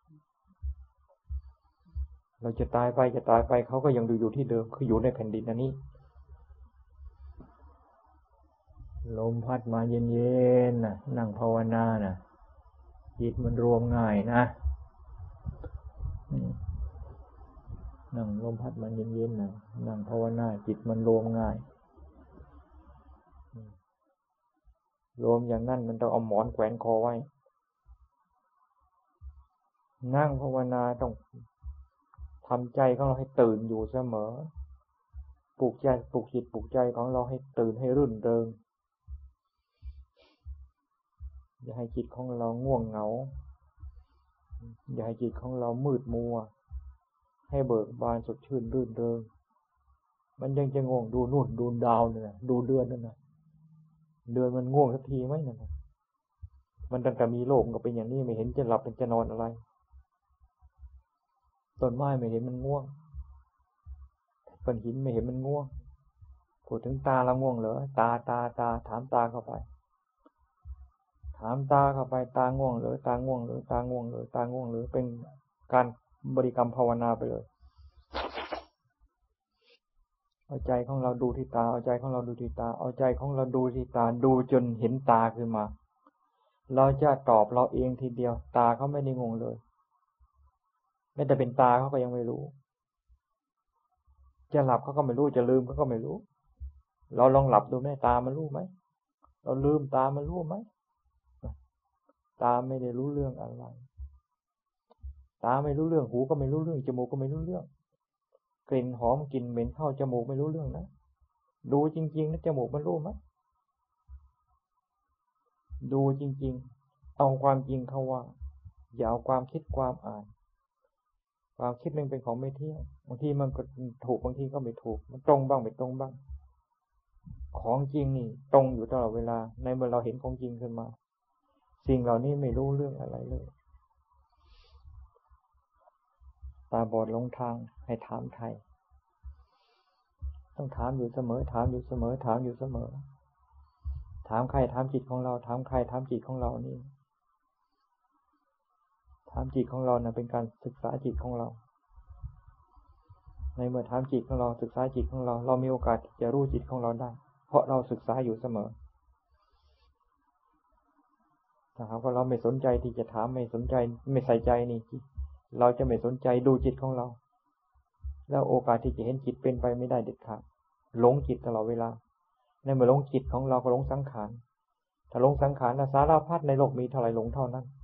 เราจะตายไปเขาก็ยังอยู่ที่เดิมคืออยู่ในแผ่นดินอันนี้ลมพัดมาเย็นๆนะนั่งภาวนานะจิตมันรวมง่ายนะนั่งลมพัดมาเย็นๆนะนั่งภาวนาจิตมันรวมง่ายรวมอย่างนั้นมันต้องเอาหมอนแขวนคอไว้นั่งภาวนาต้องทำใจของเราให้ตื่นอยู่เสมอปลุกจิตปลุกใจของเราให้ตื่นให้รื่นเริงอย่าให้จิตของเราง่วงเหงาอย่าให้จิตของเรามืดมัวให้เบิกบานสดชื่นรื่นเริงมันยังจะง่วงดูนู่นดูดาวเนี่ยดูเดือนนั่นนะเดือนมันง่วงสักทีไหมนั่นนะมันตั้งแต่มีโลกก็เป็นอย่างนี้ไม่เห็นจะหลับเป็นจะนอนอะไรต้นไม้ไม่เห็นมันง่วงก้อนหินไม่เห็นมันง่วงพูดถึงตาเราง่วงเหรอตาถามตาเข้าไปถามตาเข้าไปตาง่วงหรือตาง่วงหรือตาง่วงหรือตาง่วงหรือเป็นการบริกรรมภาวนาไปเลยเอาใจของเราดูที่ตาเอาใจของเราดูที่ตาเอาใจของเราดูที่ตาดูจนเห็นตาขึ้นมาเราจะตอบเราเองทีเดียวตาเขาไม่ได้งงเลยแม้แต่เป็นตาเขาก็ยังไม่รู้จะหลับเขาก็ไม่รู้จะลืมเขาก็ไม่รู้เราลองหลับดูแม่ตามันรู้ไหมเราลืมตามันรู้ไหมตาไม่ได้รู้เรื่องอะไรตาไม่รู้เรื่องหูก็ไม่รู้เรื่องจมูกก็ไม่รู้เรื่องกลิ่นหอมกลิ่นเหม็นเข้าจมูกไม่รู้เรื่องนะดูจริงๆนะจมูกมันรู้ไหมดูจริงๆเอาความจริงเข้าว่าอย่าเอาความคิดความอ่านความคิดมันเป็นของไม่เที่ยงบางทีมันก็ถูกบางทีก็ไม่ถูกมันตรงบ้างไม่ตรงบ้างของจริงนี่ตรงอยู่ตลอดเวลาในเมื่อเราเห็นของจริงขึ้นมาสิ่งเหล่านี้ไม่รู้เรื่องอะไรเลยตาบอดหลงทางให้ถามไทยต้องถามอยู่เสมอถามอยู่เสมอถามอยู่เสมอถามใครถามจิตของเราถามใครถามจิตของเรานี่ถามจิตของเรานะเป็นการศึกษาจิตของเราในเมื่อถามจิตของเราศึกษาจิตของเราเรามีโอกาสจะรู้จิตของเราได้เพราะเราศึกษาอยู่เสมอถ้าหากว่าเราไม่สนใจที่จะถามไม่สนใจไม่ใส่ใจนี่เราจะไม่สนใจดูจิตของเราแล้วโอกาสที่จะเห็นจิตเป็นไปไม่ได้เด็ดขาดหลงจิตตลอดเวลาในเมื่อหลงจิตของเราก็หลงสังขารถ้าหลงสังขารสารพัดในโลกมีเท่าไหร่หลงเท่านั้น